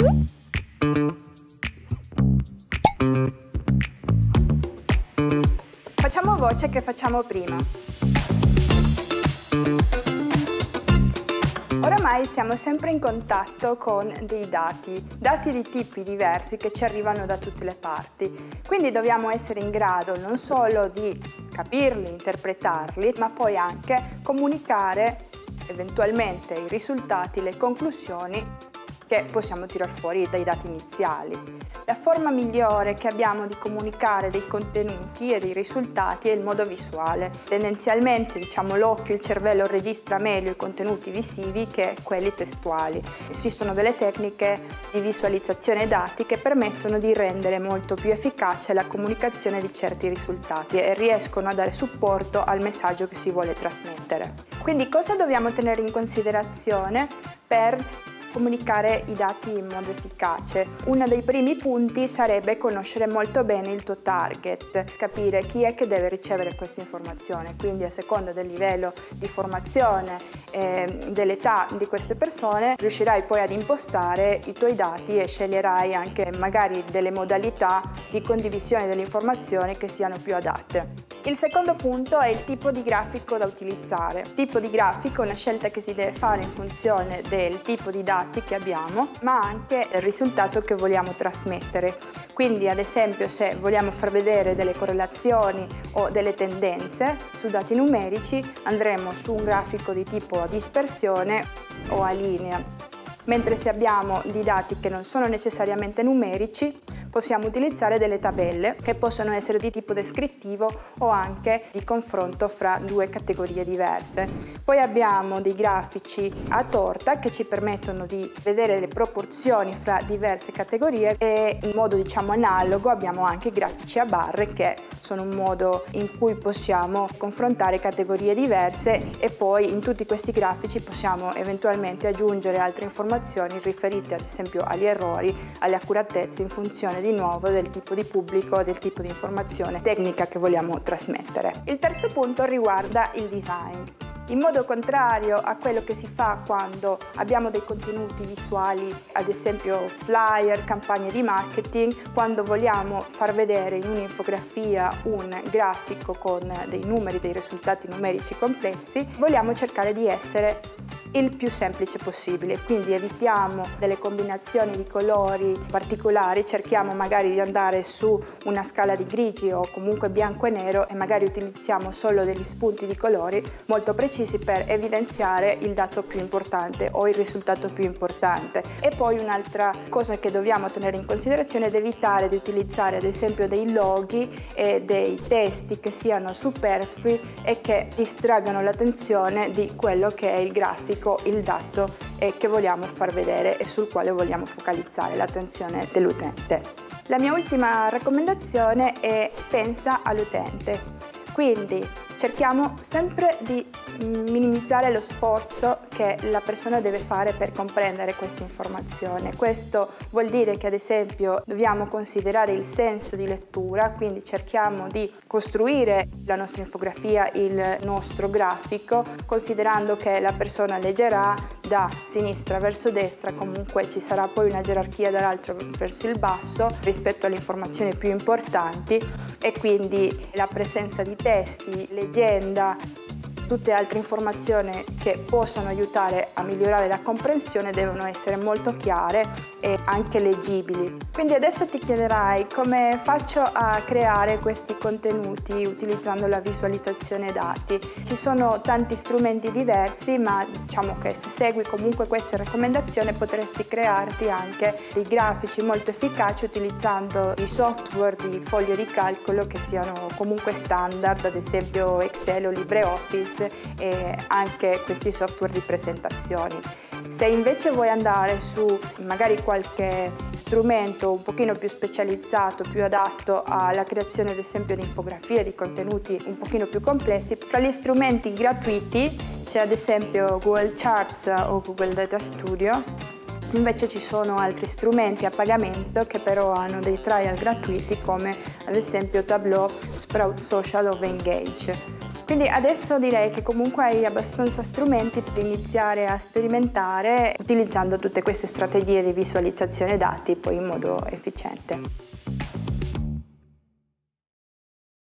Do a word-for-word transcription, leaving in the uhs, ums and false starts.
Facciamo voce che facciamo prima. Oramai siamo sempre in contatto con dei dati, dati di tipi diversi che ci arrivano da tutte le parti. Quindi dobbiamo essere in grado non solo di capirli, interpretarli, ma poi anche comunicare eventualmente i risultati, le conclusioni che possiamo tirar fuori dai dati iniziali. La forma migliore che abbiamo di comunicare dei contenuti e dei risultati è il modo visuale. Tendenzialmente, diciamo, l'occhio, il cervello registra meglio i contenuti visivi che quelli testuali. Esistono delle tecniche di visualizzazione dati che permettono di rendere molto più efficace la comunicazione di certi risultati e riescono a dare supporto al messaggio che si vuole trasmettere. Quindi cosa dobbiamo tenere in considerazione per comunicare i dati in modo efficace? Uno dei primi punti sarebbe conoscere molto bene il tuo target, capire chi è che deve ricevere questa informazione, quindi a seconda del livello di formazione e dell'età di queste persone riuscirai poi ad impostare i tuoi dati e sceglierai anche magari delle modalità di condivisione delle informazioni che siano più adatte. Il secondo punto è il tipo di grafico da utilizzare. Il tipo di grafico è una scelta che si deve fare in funzione del tipo di dati che abbiamo, ma anche il risultato che vogliamo trasmettere. Quindi, ad esempio, se vogliamo far vedere delle correlazioni o delle tendenze su dati numerici, andremo su un grafico di tipo a dispersione o a linea. Mentre se abbiamo dei dati che non sono necessariamente numerici, possiamo utilizzare delle tabelle che possono essere di tipo descrittivo o anche di confronto fra due categorie diverse. Poi abbiamo dei grafici a torta che ci permettono di vedere le proporzioni fra diverse categorie e in modo, diciamo, analogo abbiamo anche i grafici a barre, che sono un modo in cui possiamo confrontare categorie diverse e poi in tutti questi grafici possiamo eventualmente aggiungere altre informazioni riferite ad esempio agli errori, alle accuratezze in funzione di nuovo del tipo di pubblico, del tipo di informazione tecnica che vogliamo trasmettere. Il terzo punto riguarda il design. In modo contrario a quello che si fa quando abbiamo dei contenuti visuali, ad esempio flyer, campagne di marketing, quando vogliamo far vedere in un'infografia un grafico con dei numeri, dei risultati numerici complessi, vogliamo cercare di essere il più semplice possibile, quindi evitiamo delle combinazioni di colori particolari, cerchiamo magari di andare su una scala di grigi o comunque bianco e nero e magari utilizziamo solo degli spunti di colori molto precisi per evidenziare il dato più importante o il risultato più importante. E poi un'altra cosa che dobbiamo tenere in considerazione è evitare di utilizzare ad esempio dei loghi e dei testi che siano superflui e che distraggano l'attenzione di quello che è il grafico, il dato che vogliamo far vedere e sul quale vogliamo focalizzare l'attenzione dell'utente. La mia ultima raccomandazione è: pensa all'utente. Quindi cerchiamo sempre di minimizzare lo sforzo che la persona deve fare per comprendere questa informazione. Questo vuol dire che ad esempio dobbiamo considerare il senso di lettura, quindi cerchiamo di costruire la nostra infografia, il nostro grafico, considerando che la persona leggerà da sinistra verso destra, comunque ci sarà poi una gerarchia dall'alto verso il basso rispetto alle informazioni più importanti e quindi la presenza di testi, leggenda, tutte altre informazioni che possono aiutare a migliorare la comprensione devono essere molto chiare e anche leggibili. Quindi adesso ti chiederai come faccio a creare questi contenuti utilizzando la visualizzazione dati. Ci sono tanti strumenti diversi, ma diciamo che se segui comunque queste raccomandazioni potresti crearti anche dei grafici molto efficaci utilizzando i software di foglio di calcolo che siano comunque standard, ad esempio Excel o LibreOffice, e anche questi software di presentazioni. Se invece vuoi andare su magari qualche strumento un pochino più specializzato, più adatto alla creazione ad esempio di infografie, di contenuti un pochino più complessi, fra gli strumenti gratuiti c'è ad esempio Google Charts o Google Data Studio. Invece ci sono altri strumenti a pagamento che però hanno dei trial gratuiti come ad esempio Tableau, Sprout Social o Engage. Quindi adesso direi che comunque hai abbastanza strumenti per iniziare a sperimentare utilizzando tutte queste strategie di visualizzazione dati poi in modo efficiente.